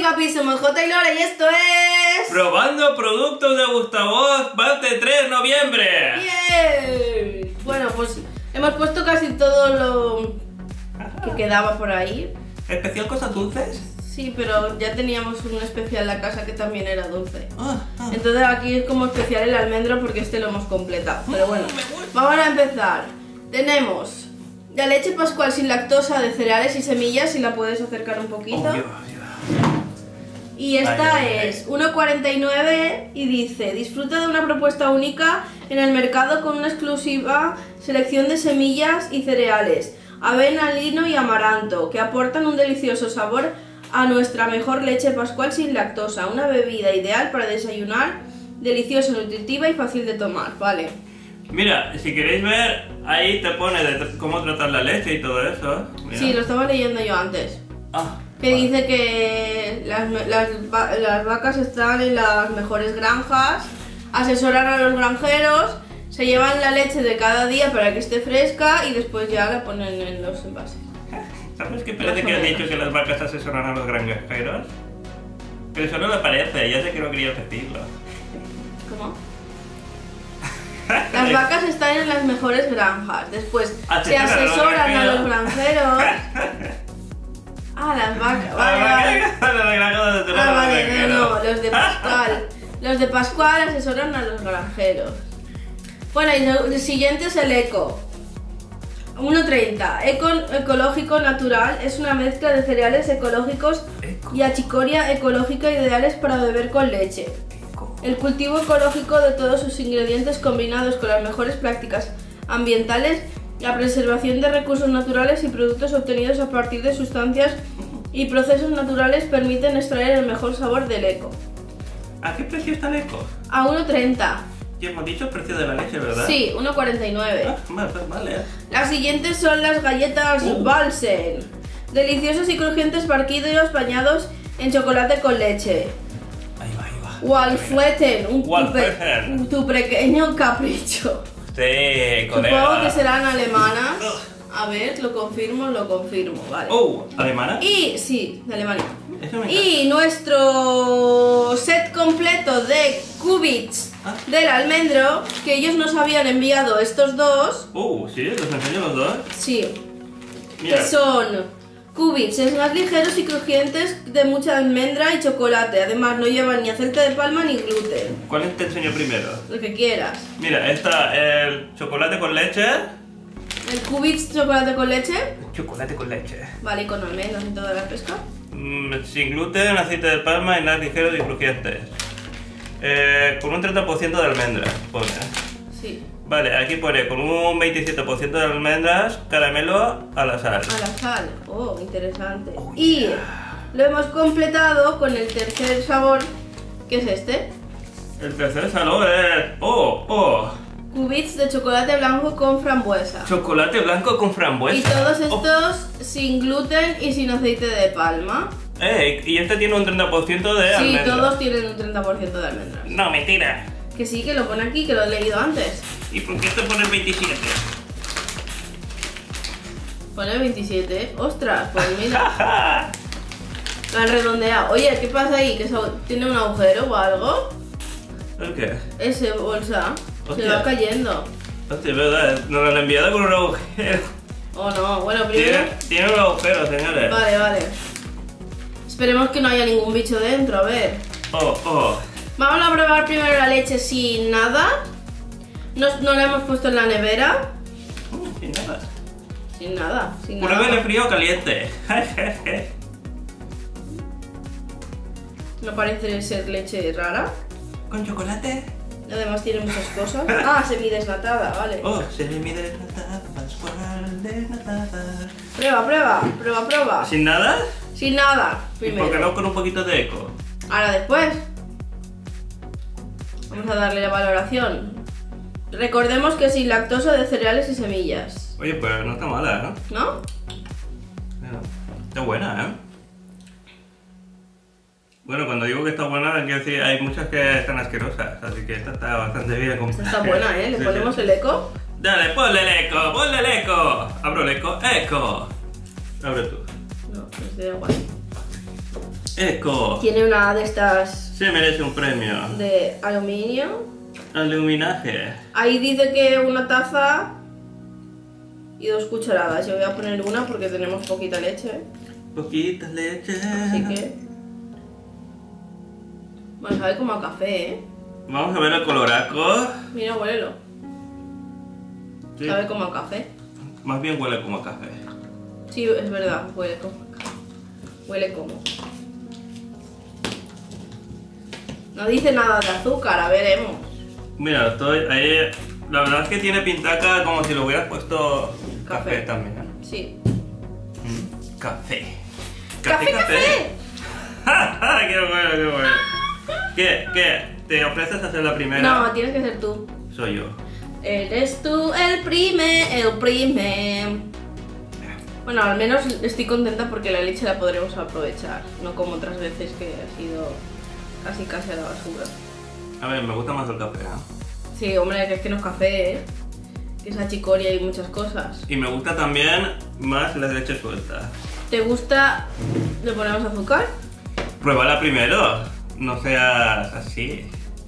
guapis, somos Jota y Lora y esto es... Probando productos de Gustavoz, parte 3 de noviembre. ¡Bien! Bueno, pues hemos puesto casi todo lo que quedaba por ahí. ¿Especial cosas dulces? Sí, pero ya teníamos un especial en la casa que también era dulce. Entonces aquí es como especial el almendro porque este lo hemos completado. Pero bueno, vamos a empezar. Tenemos la leche pascual sin lactosa de cereales y semillas, si la puedes acercar un poquito. Y esta es 1,49 y dice: disfruta de una propuesta única en el mercado con una exclusiva selección de semillas y cereales, avena, lino y amaranto, que aportan un delicioso sabor a nuestra mejor leche pascual sin lactosa. Una bebida ideal para desayunar, deliciosa, nutritiva y fácil de tomar. Vale. Mira, si queréis ver, ahí te pone de cómo tratar la leche y todo eso. Mira. Sí, lo estaba leyendo yo antes. Que vale. dice que las vacas están en las mejores granjas, asesoran a los granjeros, se llevan la leche de cada día para que esté fresca y después ya la ponen en los envases. ¿Sabes qué parece que has dicho que las vacas asesoran a los granjeros? Pero eso no me parece, ya sé que no querías decirlo. ¿Cómo? Las vacas están en las mejores granjas, después se asesoran a los granjeros. Las vacas. Vale, no, los de Pascual. Los de Pascual asesoran a los granjeros. Bueno, y el siguiente es el Eco. 1,30. Ecológico natural es una mezcla de cereales ecológicos y achicoria ecológica ideales para beber con leche. El cultivo ecológico de todos sus ingredientes combinados con las mejores prácticas ambientales, la preservación de recursos naturales y productos obtenidos a partir de sustancias y procesos naturales permiten extraer el mejor sabor del Eco. ¿A qué precio está el Eco? A 1,30. Ya hemos dicho el precio de la leche, ¿verdad? Sí, 1,49. Vale. Las siguientes son las galletas Balsen. Deliciosos y crujientes barquillos bañados en chocolate con leche. Ahí va. Walfletten, tu pequeño capricho. Sí, colega. Supongo que serán alemanas. A ver, lo confirmo, vale. ¿Alemana? Y sí, de Alemania. Eso me Y nuestro set completo de qubits del almendro, que ellos nos habían enviado estos dos. ¿Sí? ¿Los enseño los dos? Sí. Mira. Que son qubits, es más ligeros y crujientes de mucha almendra y chocolate. Además no llevan ni aceite de palma ni gluten. ¿Cuál te enseño primero? Lo que quieras. Mira, está el chocolate con leche. El qubits chocolate con leche. Chocolate con leche. Vale, y con almendras y toda la pesca. Sin gluten, aceite de palma y nada ligeros y crujientes. Con un 30% de almendras, pone. Sí. Vale, aquí pone con un 27% de almendras, caramelo a la sal. A la sal. Interesante. Y lo hemos completado con el tercer sabor, que es este. El tercer sabor es... Qubits de chocolate blanco con frambuesa. Chocolate blanco con frambuesa. Y todos estos sin gluten y sin aceite de palma. Y este tiene un 30% de almendras. Sí, todos tienen un 30% de almendras. No, mentira. Que sí, que lo pone aquí, que lo he leído antes. ¿Y por qué te pone 27? Pone 27. ¡Ostras! Pues mira. Lo han redondeado. Oye, ¿qué pasa ahí? ¿Que tiene un agujero o algo? ¿El qué? Ese bolsa. Hostia. Se va cayendo. Hostia, es verdad. Nos lo han enviado con un agujero. Oh no, bueno, primero... Tiene un agujero, señores. Vale. Esperemos que no haya ningún bicho dentro, a ver. Vamos a probar primero la leche sin nada. No la hemos puesto en la nevera. Sin nada. Pruébele frío o caliente. No parece ser leche rara. ¿Con chocolate? Además tiene muchas cosas. Semidesnatada, vale. Semidesnatada, pascual desnatada. Prueba. ¿Sin nada? Sin nada, ¿Y primero. por qué no con un poquito de Eco? Ahora después. Vamos a darle la valoración. Recordemos que sin lactosa de cereales y semillas. Oye, pues no está mala, ¿No? Está buena, Bueno, cuando digo que está buena, quiero decir, hay muchas que están asquerosas, así que esta está bastante bien. Esta está buena, ¿Le ponemos el Eco? Dale, ponle el Eco. Abro el Eco. Abre tú. No, no estoy de acuerdo. Eco. Tiene una de estas Se merece un premio. de aluminio. Aluminaje. Ahí dice que una taza y 2 cucharadas. Yo voy a poner una porque tenemos poquita leche. Poquita leche. Así que... Bueno, sabe como a café, ¿eh? Vamos a ver el coloraco. Mira, huélelo. Sí. Sabe como a café. Más bien huele como a café. Sí, es verdad, huele como a café. Huele como. No dice nada de azúcar, a veremos. Mira, estoy ahí. La verdad es que tiene pintaca como si lo hubieras puesto café, Café. también. ¿Eh? Sí. Café. ¡Café, café! ¡Qué bueno, qué bueno! ¿Qué? ¿Te ofreces a hacer la primera? No, tienes que ser tú. Soy yo. Eres tú el prime. Bueno, al menos estoy contenta porque la leche la podremos aprovechar. No como otras veces que ha sido casi a la basura. A ver, me gusta más el café, ¿eh? Sí, hombre, que es que no es café, ¿eh? Que es achicoria y muchas cosas. Y me gusta también más la leche suelta. ¿Te gusta? ¿Le ponemos azúcar? Pruébala primero. No seas así.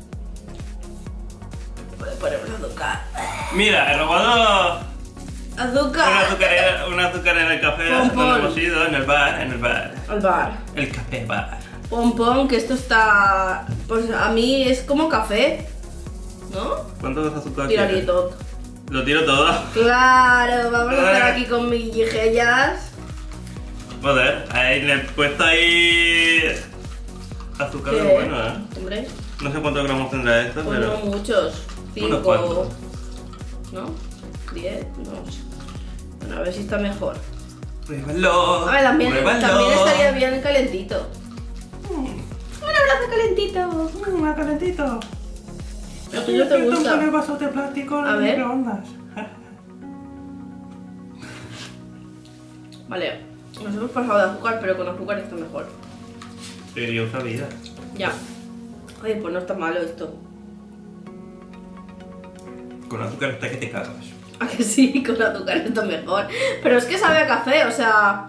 Le ponemos azúcar. Mira, he robado ¡Azúcar! un azúcar en el café Pompón. donde hemos ido, en el bar. Al bar. El café bar. Pompón, que esto está... Pues a mí es como café, ¿no? ¿Cuántos azúcar Tiraría quieres? todo. Lo tiro todo. Claro, vamos a estar aquí con milligellas. Joder, ahí le he puesto ahí azúcar de bueno, ¿eh? Hombre, No sé cuántos gramos tendrá esto, pues pero... no muchos. Unos 5, cuantos. ¿no? 10, no sé. Bueno, a ver si está mejor. Pruébalo. A ver, también Pruébalo. estaría bien calentito. Un abrazo calentito. Calentito. Lo tuyo te gusta. Un vaso de plástico A en ver. microondas. Vale, nos hemos pasado de azúcar, pero con azúcar está mejor. Sí, yo sabía. Ya. Oye, pues no está malo esto. Con azúcar está que te cagas. ¿A que sí? Con azúcar está mejor. Pero es que sabe a café, o sea...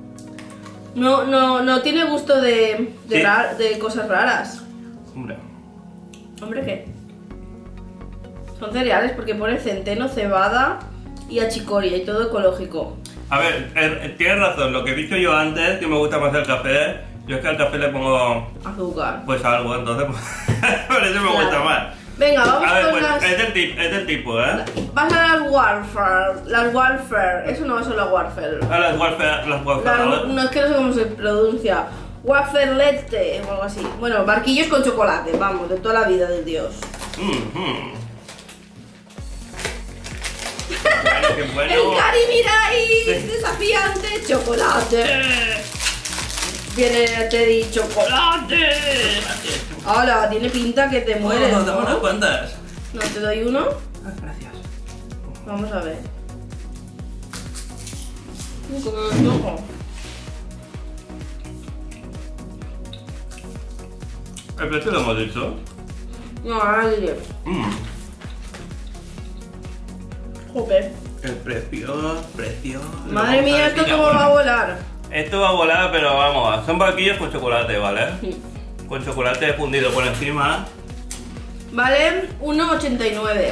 No tiene gusto de Sí. de cosas raras. Hombre. ¿Hombre qué? Son cereales porque pone centeno, cebada y achicoria y todo ecológico. A ver, tienes razón, lo que he dicho yo antes, que me gusta más el café, yo es que al café le pongo Azúcar. pues algo, entonces por eso me gusta más. Venga, vamos A ver, con pues las... es del tipo, ¿eh? Vas a las Warfare. Las Warfare. Eso no son las Warfare. A las Warfare. No es que no sé cómo se pronuncia. Waferlette o algo así. Bueno, barquillos con chocolate, vamos, de toda la vida de Dios. Bueno, qué bueno. El Cari Mirai Sí. desafiante chocolate. Viene Teddy chocolate. Hola, tiene pinta que te mueres, Dame unas ¿no? cuantas. No te doy uno. Gracias. Vamos a ver. No. ¿El precio lo hemos dicho? No, nadie. Joder. El precio. Madre mía, ¿esto cómo va a volar? Esto va a volar, pero vamos, son barquillos con chocolate, ¿vale? Con chocolate fundido por encima. Vale, 1,89.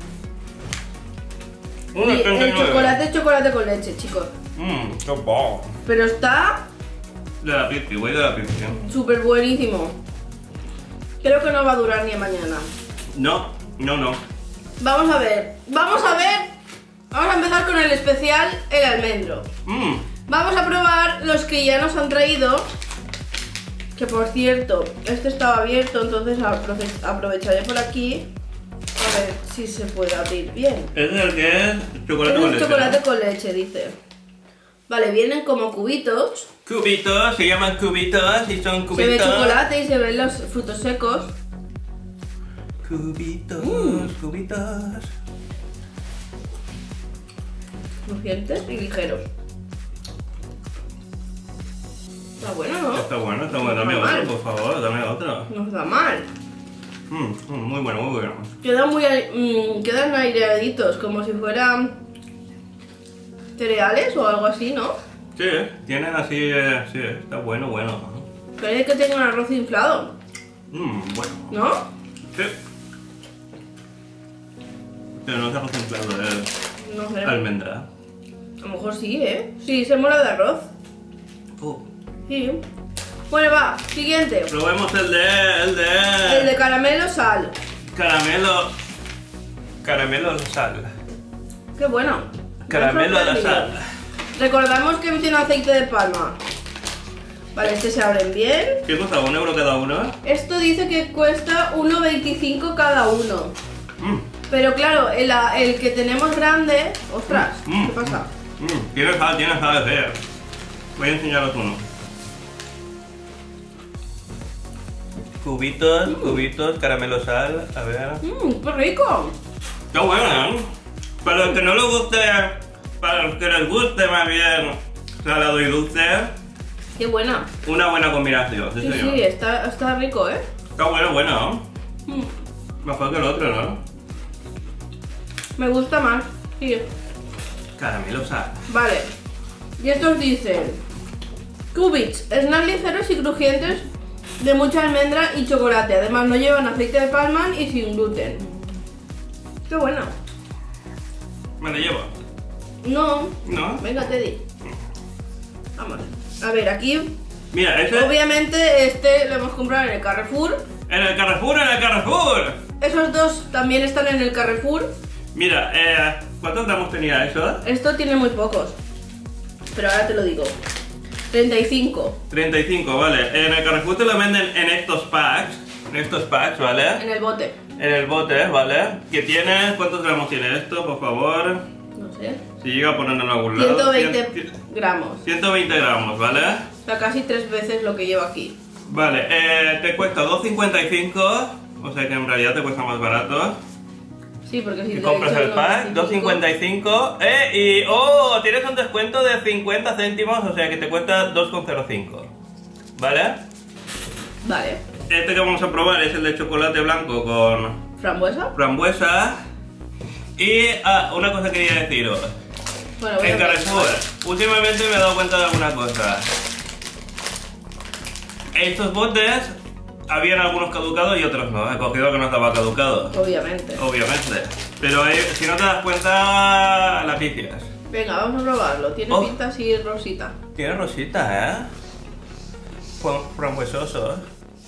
Y el 1,89. chocolate es chocolate con leche, chicos. Qué bueno. Pero está De la Pizzi, voy de la Pizzi. súper buenísimo. Creo que no va a durar ni a mañana. No. Vamos a ver. Vamos a empezar con el especial, el almendro. Vamos a probar los que ya nos han traído. Que por cierto, este estaba abierto, entonces aprovecharé por aquí. A ver si se puede abrir bien. Es el que es chocolate con Es leche. chocolate ¿no? con leche, dice. Vale, vienen como cubitos. Cubitos, se llaman cubitos y son cubitos. Se ve chocolate y se ven los frutos secos. Cubitos. Crujientes y ligeros. Está bueno, ¿no? Está bueno. Dame está mal. otro, por favor, dame otro. No está mal. Muy bueno. Quedan aireaditos, como si fueran cereales o algo así, ¿no? Sí, tienen así, sí, está bueno. Parece que tenga un arroz inflado, Bueno. ¿no? Sí. Pero no es arroz inflado, No sé. es almendra. A lo mejor sí, ¿eh? Sí, se mola de arroz. Sí. Bueno, va, siguiente. Probemos el de caramelo sal. Caramelo sal. Qué bueno. Caramelo a la sal. Recordamos que tiene aceite de palma. Vale, este se abren bien. ¿Qué cuesta? ¿€1 cada uno? Esto dice que cuesta 1,25 cada uno. Pero claro, el que tenemos grande... ¡Ostras! ¿Qué pasa? Tiene sal, ver. Voy a enseñaros uno. Cubitos, caramelo sal, a ver. ¡Qué rico! Está bueno, ¿eh? Para los que no les guste, para los que les guste más bien salado y dulce, ¡Qué buena! una buena combinación, Sí, sí, está rico, ¿eh? Está bueno. Mejor que el otro, ¿no? Me gusta más, sí. Caramelo sal. Vale. Y estos dicen... Cubits, snacks ligeros y crujientes de mucha almendra y chocolate. Además no llevan aceite de palma y sin gluten. ¡Qué bueno! ¿Me lo llevo? No. ¿No? Venga, Teddy. Vamos. A ver, aquí... Mira, Obviamente este lo hemos comprado en el Carrefour. ¡En el Carrefour! Esos dos también están en el Carrefour. Mira, ¿cuántos gramos tenía eso? Esto tiene muy pocos. Pero ahora te lo digo. 35. 35, vale. En el Carrefour te lo venden en estos packs. ¿Vale? En el bote. En el bote, ¿vale? Que tiene... ¿Cuántos gramos tiene esto, por favor? No sé. Si llega a ponerlo en algún lado. 120 gramos. 120 gramos, ¿vale? O sea, casi 3 veces lo que llevo aquí. Vale, te cuesta 2,55. O sea que en realidad te cuesta más barato. Sí, porque si Y te compras he dicho el pack, 2,55. Y tienes un descuento de 50 céntimos, o sea que te cuesta 2,05. ¿Vale? Vale. Este que vamos a probar es el de chocolate blanco con ¿Frambuesa? frambuesa. Y una cosa quería deciros. Bueno, voy En a Carrefour, últimamente me he dado cuenta de alguna cosa. Estos botes, habían algunos caducados y otros no. He cogido que no estaba caducado. Obviamente. Pero si no te das cuenta, la pifias. Venga, vamos a probarlo. Tiene pinta así rosita. Tiene rosita, ¿eh? Frambuesoso.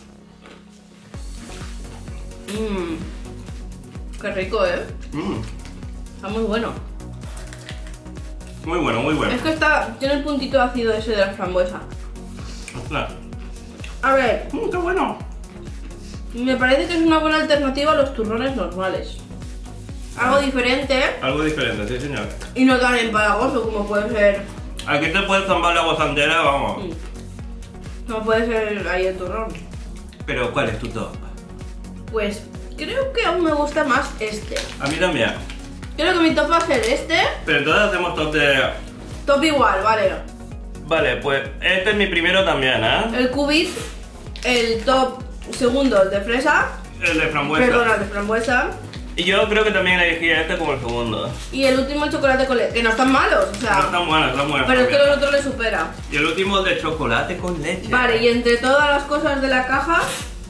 Qué rico, ¿eh? Está muy bueno. Muy bueno. Es que tiene el puntito ácido ese de la frambuesa. Ostras. A ver, ¡Qué bueno! me parece que es una buena alternativa a los turrones normales. Algo diferente Algo diferente, sí señor. y no tan empalagoso como puede ser. Aquí te puedes zombar la voz entera, vamos. Como puede ser ahí el turrón. Pero ¿cuál es tu top? Pues creo que aún me gusta más este. A mí también. Creo que mi top va a ser este. Pero entonces hacemos top de... Top igual, vale. Vale, pues este es mi primero también, ¿eh? El cubit, el top segundo, el de fresa. El de frambuesa. Perdona, el de frambuesa. Y yo creo que también elegiría este como el segundo. Y el último, el chocolate con leche. Que no están malos, o sea. No están buenos, están buenos. Pero es que los otros le supera. Y el último, el de chocolate con leche. Vale, y entre todas las cosas de la caja,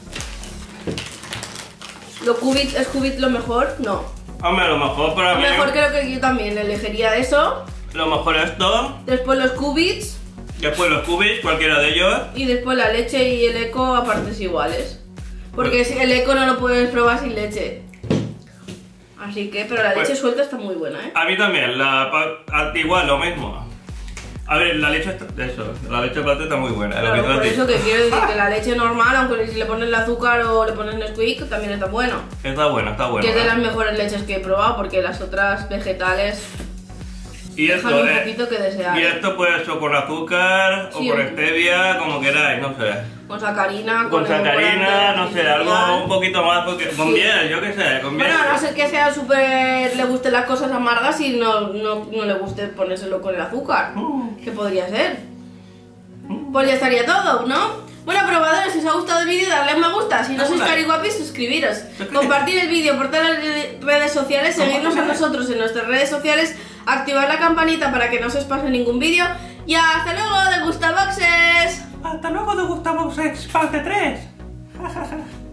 ¿es cubit lo mejor? No. Hombre, a lo mejor para mí... Mejor creo que yo también elegiría eso. Lo mejor esto. Después los cubits. Después los cubis, cualquiera de ellos. Y después la leche y el eco a partes iguales. Porque si el eco no lo puedes probar sin leche. Así que, pero la leche suelta está muy buena, ¿eh? A mí también, igual, lo mismo. A ver, la leche la leche plata está muy buena. Claro, por eso que quiero decir que la leche normal, aunque si le pones el azúcar o le pones Nesquik, también está bueno. Está bueno. Que es de las mejores leches que he probado, porque las otras vegetales y dejan esto, un poquito que desear. Y esto puede ser con azúcar o con stevia, como queráis, no sé. Con sacarina, Con sacarina, no sé, algo un poquito más, porque con miel, yo qué sé, con miel. Bueno, a no ser que sea súper, le gusten las cosas amargas y no le guste ponérselo con el azúcar. ¿Qué podría ser? Pues ya estaría todo, ¿no? Bueno, probadores, si os ha gustado el vídeo, darle a me gusta. Si no sois cariguapis, suscribiros. Compartir el vídeo por todas las redes sociales, seguirnos a nosotros en nuestras redes sociales, activar la campanita para que no se os pase ningún vídeo. Y hasta luego, de Gustaboxes. Hasta luego, degustamos X parte 3.